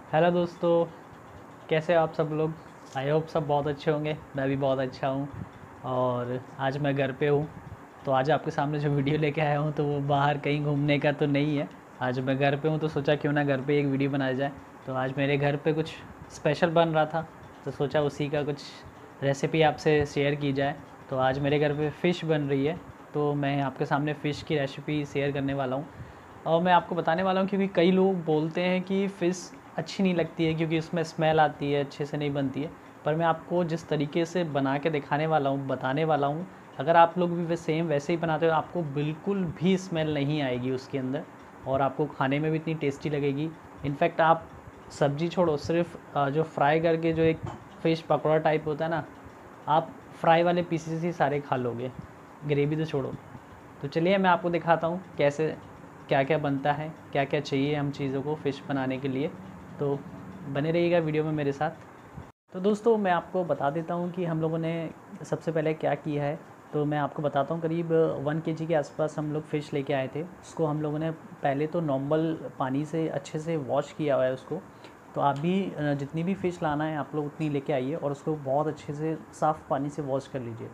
Hello दोस्तों, कैसे हो आप सब लोग। आई होप सब बहुत अच्छे होंगे। मैं भी बहुत अच्छा हूँ। और आज मैं घर पे हूँ। तो आज आपके सामने जो वीडियो लेके आया हूँ तो वो बाहर कहीं घूमने का तो नहीं है। आज मैं घर पे हूँ तो सोचा क्यों ना घर पे एक वीडियो बनाया जाए। तो आज मेरे घर पे कुछ स्पेशल बन रहा था, तो सोचा उसी का कुछ रेसिपी आपसे शेयर की जाए। तो आज मेरे घर पे फ़िश बन रही है, तो मैं आपके सामने फ़िश की रेसिपी शेयर करने वाला हूँ। और मैं आपको बताने वाला हूँ क्योंकि कई लोग बोलते हैं कि फ़िश अच्छी नहीं लगती है क्योंकि उसमें स्मेल आती है, अच्छे से नहीं बनती है। पर मैं आपको जिस तरीके से बना के दिखाने वाला हूँ, बताने वाला हूँ, अगर आप लोग भी सेम वैसे ही बनाते हो आपको बिल्कुल भी स्मेल नहीं आएगी उसके अंदर। और आपको खाने में भी इतनी टेस्टी लगेगी। इनफैक्ट आप सब्जी छोड़ो, सिर्फ जो फ्राई करके जो एक फ़िश पकौड़ा टाइप होता है ना, आप फ्राई वाले पीसेस ही सारे खा लोगे, ग्रेवी तो छोड़ो। तो चलिए मैं आपको दिखाता हूँ कैसे क्या क्या बनता है, क्या क्या चाहिए हम चीज़ों को फ़िश बनाने के लिए। तो बने रहिएगा वीडियो में मेरे साथ। तो दोस्तों मैं आपको बता देता हूँ कि हम लोगों ने सबसे पहले क्या किया है। तो मैं आपको बताता हूँ, करीब 1 kg के आसपास हम लोग फ़िश लेके आए थे। उसको हम लोगों ने पहले तो नॉर्मल पानी से अच्छे से वॉश किया हुआ है उसको। तो आप भी जितनी भी फ़िश लाना है आप लोग उतनी लेके आइए और उसको बहुत अच्छे से साफ़ पानी से वॉश कर लीजिए।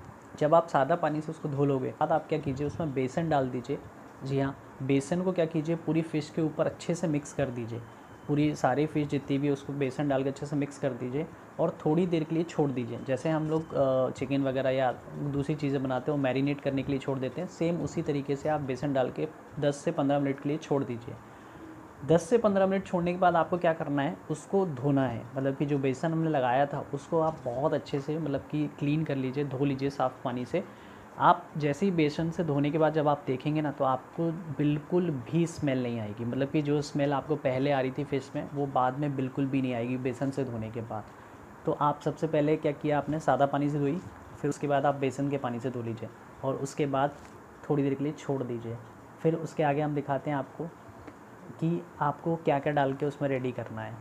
जब आप सादा पानी से उसको धो लोगे बाद आप क्या कीजिए, उसमें बेसन डाल दीजिए। जी हाँ, बेसन को क्या कीजिए, पूरी फ़िश के ऊपर अच्छे से मिक्स कर दीजिए। पूरी सारी फ़िश जितनी भी उसको बेसन डाल के अच्छे से मिक्स कर दीजिए और थोड़ी देर के लिए छोड़ दीजिए। जैसे हम लोग चिकन वगैरह या दूसरी चीज़ें बनाते हैं वो मैरिनेट करने के लिए छोड़ देते हैं, सेम उसी तरीके से आप बेसन डाल के 10 से 15 मिनट के लिए छोड़ दीजिए। 10 से 15 मिनट छोड़ने के बाद आपको क्या करना है, उसको धोना है। मतलब कि जो बेसन हमने लगाया था उसको आप बहुत अच्छे से मतलब कि क्लीन कर लीजिए, धो लीजिए साफ़ पानी से। आप जैसे ही बेसन से धोने के बाद जब आप देखेंगे ना तो आपको बिल्कुल भी स्मेल नहीं आएगी। मतलब कि जो स्मेल आपको पहले आ रही थी फ़िश में वो बाद में बिल्कुल भी नहीं आएगी बेसन से धोने के बाद। तो आप सबसे पहले क्या किया, आपने सादा पानी से धोई, फिर उसके बाद आप बेसन के पानी से धो लीजिए और उसके बाद थोड़ी देर के लिए छोड़ दीजिए। फिर उसके आगे हम दिखाते हैं आपको कि आपको क्या क्या डाल के उसमें रेडी करना है।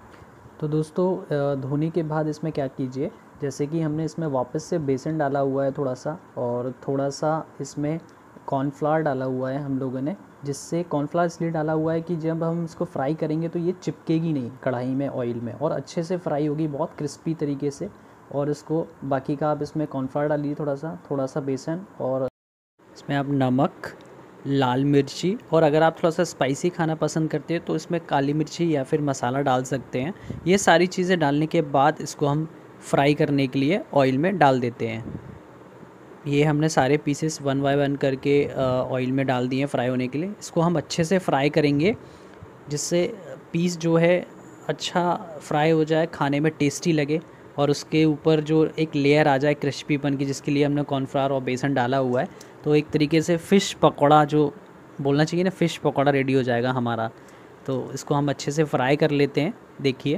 तो दोस्तों धोने के बाद इसमें क्या कीजिए, जैसे कि हमने इसमें वापस से बेसन डाला हुआ है थोड़ा सा, और थोड़ा सा इसमें कॉर्नफ्लावर डाला हुआ है हम लोगों ने। जिससे कॉर्नफ्लावर इसलिए डाला हुआ है कि जब हम इसको फ्राई करेंगे तो ये चिपकेगी नहीं कढ़ाई में ऑयल में, और अच्छे से फ्राई होगी बहुत क्रिस्पी तरीके से। और इसको बाकी का आप इसमें कॉर्नफ्लावर डालिए, थोड़ा सा बेसन, और इसमें आप नमक, लाल मिर्ची, और अगर आप थोड़ा सा स्पाइसी खाना पसंद करते हैं तो इसमें काली मिर्ची या फिर मसाला डाल सकते हैं। ये सारी चीज़ें डालने के बाद इसको हम फ्राई करने के लिए ऑयल में डाल देते हैं। ये हमने सारे पीसेस वन बाय वन करके ऑयल में डाल दिए फ्राई होने के लिए। इसको हम अच्छे से फ्राई करेंगे जिससे पीस जो है अच्छा फ्राई हो जाए, खाने में टेस्टी लगे, और उसके ऊपर जो एक लेयर आ जाए क्रिस्पीपन की, जिसके लिए हमने कॉर्नफ्लावर और बेसन डाला हुआ है। तो एक तरीके से फ़िश पकौड़ा जो बोलना चाहिए ना, फ़िश पकौड़ा रेडी हो जाएगा हमारा। तो इसको हम अच्छे से फ्राई कर लेते हैं, देखिए।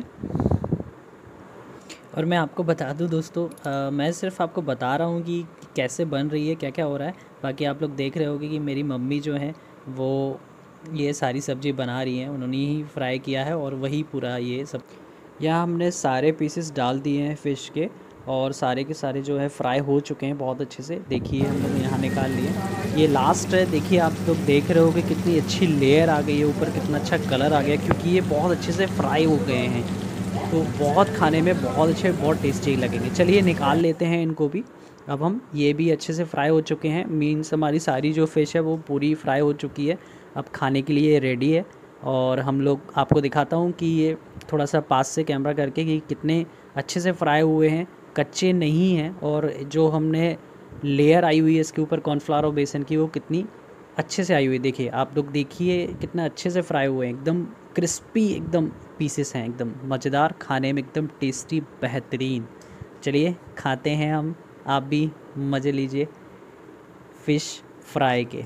और मैं आपको बता दूं दोस्तों, मैं सिर्फ आपको बता रहा हूँ कि कैसे बन रही है, क्या क्या हो रहा है। बाकी आप लोग देख रहे होगे कि मेरी मम्मी जो है वो ये सारी सब्ज़ी बना रही हैं, उन्होंने ही फ्राई किया है और वही पूरा ये सब। यहाँ हमने सारे पीसेस डाल दिए हैं फ़िश के, और सारे के सारे जो है फ्राई हो चुके हैं बहुत अच्छे से। देखिए हम लोग यहाँ निकाल लिए, ये लास्ट है। देखिए आप लोग देख रहे होगे कितनी अच्छी लेयर आ गई है ऊपर, कितना अच्छा कलर आ गया, क्योंकि ये बहुत अच्छे से फ्राई हो गए हैं। तो बहुत खाने में बहुत अच्छे, बहुत टेस्टी लगेंगे। चलिए निकाल लेते हैं इनको भी। अब हम ये भी अच्छे से फ्राई हो चुके हैं, मीन्स हमारी सारी जो फ़िश है वो पूरी फ्राई हो चुकी है। अब खाने के लिए रेडी है। और हम लोग आपको दिखाता हूँ कि ये थोड़ा सा पास से कैमरा करके कि कितने अच्छे से फ्राई हुए हैं, कच्चे नहीं हैं। और जो हमने लेयर आई हुई है इसके ऊपर कॉर्नफ्लावर और बेसन की, वो कितनी अच्छे से आई हुई है। देखिए आप लोग, देखिए कितना अच्छे से फ्राई हुए हैं, एकदम क्रिस्पी एकदम पीसेस हैं, एकदम मज़ेदार, खाने में एकदम टेस्टी, बेहतरीन। चलिए खाते हैं हम, आप भी मज़े लीजिए फ़िश फ्राई के।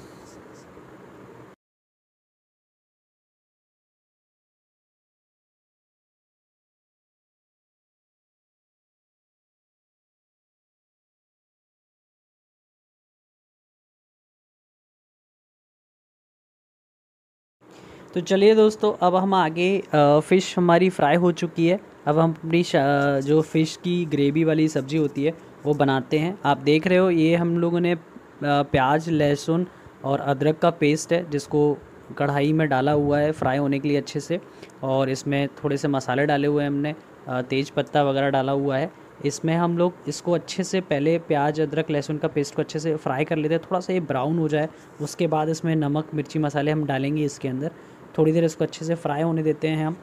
तो चलिए दोस्तों, अब हम आगे फ़िश हमारी फ्राई हो चुकी है। अब हम अपनी जो फ़िश की ग्रेवी वाली सब्ज़ी होती है वो बनाते हैं। आप देख रहे हो ये हम लोगों ने प्याज, लहसुन और अदरक का पेस्ट है जिसको कढ़ाई में डाला हुआ है फ्राई होने के लिए अच्छे से। और इसमें थोड़े से मसाले डाले हुए हैं हमने, तेज पत्ता वगैरह डाला हुआ है। इसमें हम लोग इसको अच्छे से पहले प्याज अदरक लहसुन का पेस्ट को अच्छे से फ्राई कर लेते हैं, थोड़ा सा ये ब्राउन हो जाए। उसके बाद इसमें नमक मिर्ची मसाले हम डालेंगे इसके अंदर, थोड़ी देर इसको अच्छे से फ्राई होने देते हैं हम।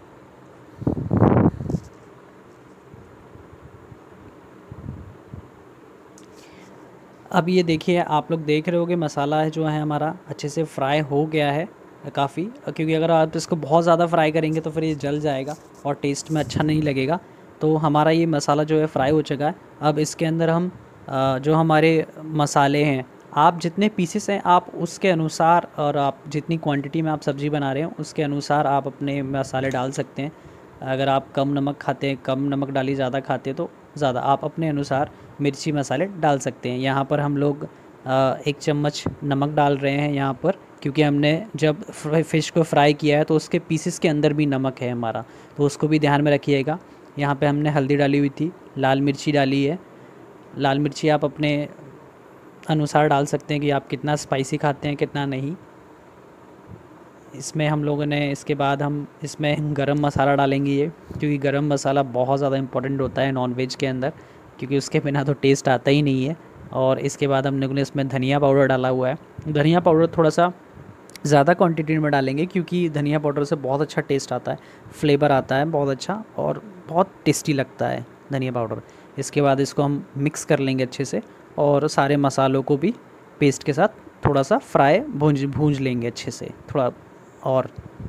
अब ये देखिए, आप लोग देख रहे होगे मसाला है जो है हमारा अच्छे से फ्राई हो गया है काफ़ी, क्योंकि अगर आप इसको बहुत ज़्यादा फ्राई करेंगे तो फिर ये जल जाएगा और टेस्ट में अच्छा नहीं लगेगा। तो हमारा ये मसाला जो है फ्राई हो चुका है। अब इसके अंदर हम जो हमारे मसाले हैं, आप जितने पीसेस हैं आप उसके अनुसार, और आप जितनी क्वांटिटी में आप सब्ज़ी बना रहे हो उसके अनुसार आप अपने मसाले डाल सकते हैं। अगर आप कम नमक खाते हैं कम नमक डालिए, ज़्यादा खाते हैं तो ज़्यादा, आप अपने अनुसार मिर्ची मसाले डाल सकते हैं। यहाँ पर हम लोग 1 चम्मच नमक डाल रहे हैं यहाँ पर, क्योंकि हमने जब फ़िश को फ्राई किया है तो उसके पीसेस के अंदर भी नमक है हमारा, तो उसको भी ध्यान में रखिएगा। यहाँ पे हमने हल्दी डाली हुई थी, लाल मिर्ची डाली है। लाल मिर्ची आप अपने अनुसार डाल सकते हैं कि आप कितना स्पाइसी खाते हैं कितना नहीं। इसमें हम लोगों ने, इसके बाद हम इसमें गरम मसाला डालेंगे ये, क्योंकि गरम मसाला बहुत ज़्यादा इम्पोर्टेंट होता है नॉनवेज के अंदर, क्योंकि उसके बिना तो टेस्ट आता ही नहीं है। और इसके बाद हम लोगों ने इसमें धनिया पाउडर डाला हुआ है। धनिया पाउडर थोड़ा सा ज़्यादा क्वांटिटी में डालेंगे, क्योंकि धनिया पाउडर से बहुत अच्छा टेस्ट आता है, फ्लेवर आता है बहुत अच्छा और बहुत टेस्टी लगता है धनिया पाउडर। इसके बाद इसको हम मिक्स कर लेंगे अच्छे से, और सारे मसालों को भी पेस्ट के साथ थोड़ा सा फ्राई भूंज लेंगे अच्छे से थोड़ा। और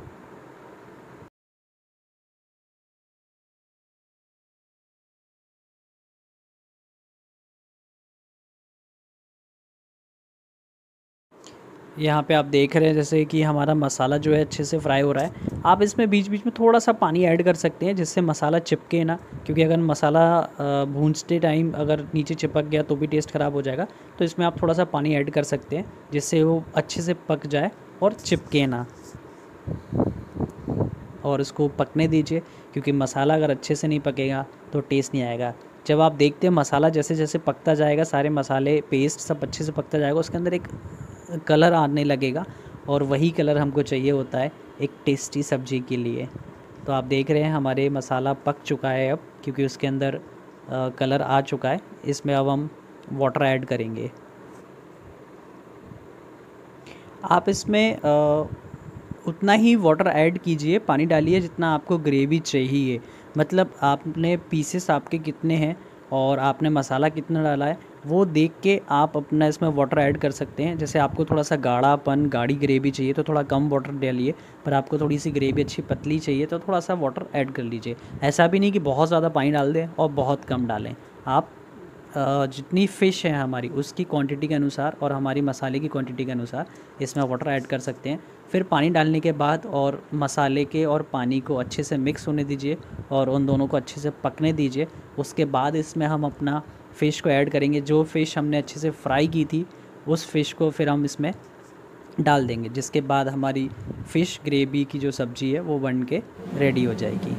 यहाँ पे आप देख रहे हैं जैसे कि हमारा मसाला जो है अच्छे से फ्राई हो रहा है। आप इसमें बीच बीच में थोड़ा सा पानी ऐड कर सकते हैं, जिससे मसाला चिपके ना, क्योंकि अगर मसाला भूनते टाइम अगर नीचे चिपक गया तो भी टेस्ट ख़राब हो जाएगा। तो इसमें आप थोड़ा सा पानी ऐड कर सकते हैं, जिससे वो अच्छे से पक जाए और चिपके ना। और इसको पकने दीजिए, क्योंकि मसाला अगर अच्छे से नहीं पकेगा तो टेस्ट नहीं आएगा। जब आप देखते हैं मसाला जैसे जैसे पकता जाएगा, सारे मसाले पेस्ट सब अच्छे से पकता जाएगा, उसके अंदर एक कलर आने लगेगा, और वही कलर हमको चाहिए होता है एक टेस्टी सब्ज़ी के लिए। तो आप देख रहे हैं हमारे मसाला पक चुका है अब, क्योंकि उसके अंदर कलर आ चुका है। इसमें अब हम वाटर ऐड करेंगे। आप इसमें उतना ही वाटर ऐड कीजिए, पानी डालिए जितना आपको ग्रेवी चाहिए। मतलब आपने पीसेस आपके कितने हैं और आपने मसाला कितना डाला है, वो देख के आप अपना इसमें वाटर ऐड कर सकते हैं। जैसे आपको थोड़ा सा गाढ़ी ग्रेवी चाहिए तो थोड़ा कम वाटर डालिए, पर आपको थोड़ी सी ग्रेवी अच्छी पतली चाहिए तो थोड़ा सा वाटर ऐड कर लीजिए। ऐसा भी नहीं कि बहुत ज़्यादा पानी डाल दें और बहुत कम डालें। आप जितनी फ़िश है हमारी उसकी क्वांटिटी के अनुसार और हमारी मसाले की क्वांटिटी के अनुसार इसमें वाटर ऐड कर सकते हैं। फिर पानी डालने के बाद और मसाले के और पानी को अच्छे से मिक्स होने दीजिए और उन दोनों को अच्छे से पकने दीजिए। उसके बाद इसमें हम अपना फ़िश को ऐड करेंगे। जो फ़िश हमने अच्छे से फ्राई की थी उस फ़िश को फिर हम इसमें डाल देंगे, जिसके बाद हमारी फ़िश ग्रेवी की जो सब्ज़ी है वो बन के रेडी हो जाएगी।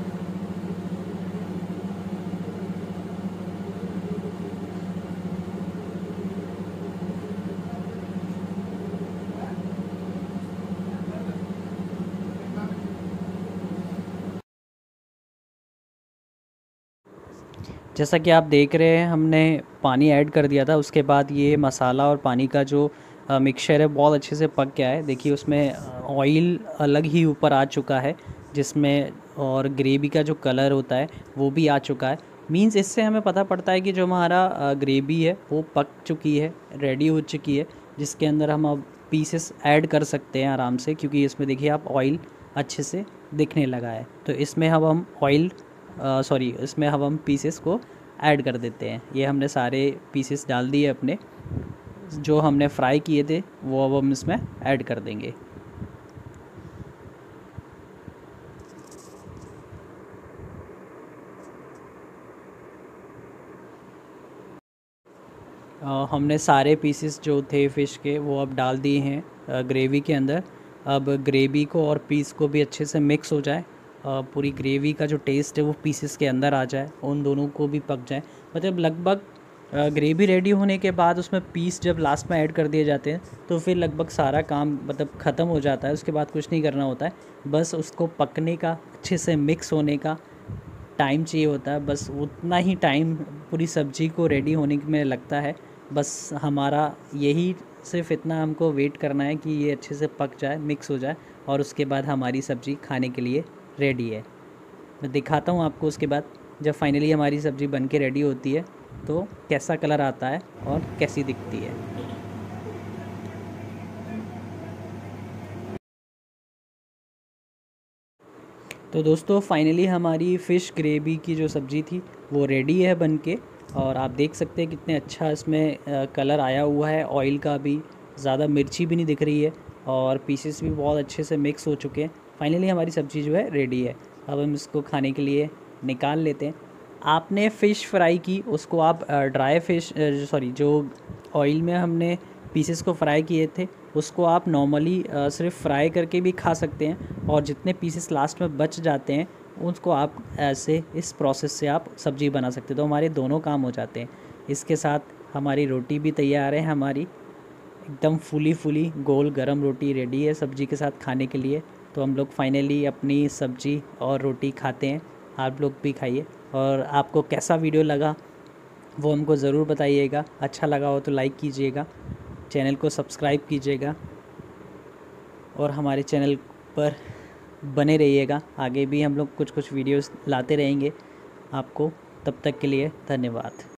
जैसा कि आप देख रहे हैं हमने पानी ऐड कर दिया था, उसके बाद ये मसाला और पानी का जो मिक्सचर है बहुत अच्छे से पक गया है। देखिए उसमें ऑयल अलग ही ऊपर आ चुका है, जिसमें और ग्रेवी का जो कलर होता है वो भी आ चुका है। मींस इससे हमें पता पड़ता है कि जो हमारा ग्रेवी है वो पक चुकी है, रेडी हो चुकी है, जिसके अंदर हम अब पीसेस ऐड कर सकते हैं आराम से, क्योंकि इसमें देखिए आप ऑयल अच्छे से दिखने लगा है। तो इसमें अब हम इसमें अब हम पीसेस को ऐड कर देते हैं। ये हमने सारे पीसेस डाल दिए अपने, जो हमने फ्राई किए थे वो अब हम इसमें ऐड कर देंगे। हमने सारे पीसेस जो थे फ़िश के वो अब डाल दिए हैं ग्रेवी के अंदर। अब ग्रेवी को और पीस को भी अच्छे से मिक्स हो जाए, पूरी ग्रेवी का जो टेस्ट है वो पीसेस के अंदर आ जाए, उन दोनों को भी पक जाए। मतलब लगभग ग्रेवी रेडी होने के बाद उसमें पीस जब लास्ट में ऐड कर दिए जाते हैं तो फिर लगभग सारा काम मतलब ख़त्म हो जाता है। उसके बाद कुछ नहीं करना होता है, बस उसको पकने का, अच्छे से मिक्स होने का टाइम चाहिए होता है। बस उतना ही टाइम पूरी सब्ज़ी को रेडी होने में लगता है। बस हमारा यही सिर्फ इतना हमको वेट करना है कि ये अच्छे से पक जाए, मिक्स हो जाए, और उसके बाद हमारी सब्ज़ी खाने के लिए रेडी है। मैं दिखाता हूँ आपको उसके बाद जब फाइनली हमारी सब्ज़ी बन के रेडी होती है तो कैसा कलर आता है और कैसी दिखती है। तो दोस्तों फाइनली हमारी फ़िश ग्रेवी की जो सब्ज़ी थी वो रेडी है बन के, और आप देख सकते हैं कितने अच्छा इसमें कलर आया हुआ है। ऑयल का भी ज़्यादा मिर्ची भी नहीं दिख रही है और पीसेस भी बहुत अच्छे से मिक्स हो चुके हैं। फाइनली हमारी सब्ज़ी जो है रेडी है। अब हम इसको खाने के लिए निकाल लेते हैं। आपने फ़िश फ्राई की, उसको आप ड्राई फ़िश जो ऑयल में हमने पीसेस को फ्राई किए थे उसको आप नॉर्मली सिर्फ फ्राई करके भी खा सकते हैं, और जितने पीसेस लास्ट में बच जाते हैं उसको आप ऐसे इस प्रोसेस से आप सब्ज़ी बना सकते हैं। तो हमारे दोनों काम हो जाते हैं। इसके साथ हमारी रोटी भी तैयार है, हमारी एकदम फूली गोल गरम रोटी रेडी है सब्ज़ी के साथ खाने के लिए। तो हम लोग फाइनली अपनी सब्ज़ी और रोटी खाते हैं। आप लोग भी खाइए, और आपको कैसा वीडियो लगा वो हमको ज़रूर बताइएगा। अच्छा लगा हो तो लाइक कीजिएगा, चैनल को सब्सक्राइब कीजिएगा, और हमारे चैनल पर बने रहिएगा। आगे भी हम लोग कुछ वीडियोस लाते रहेंगे आपको। तब तक के लिए धन्यवाद।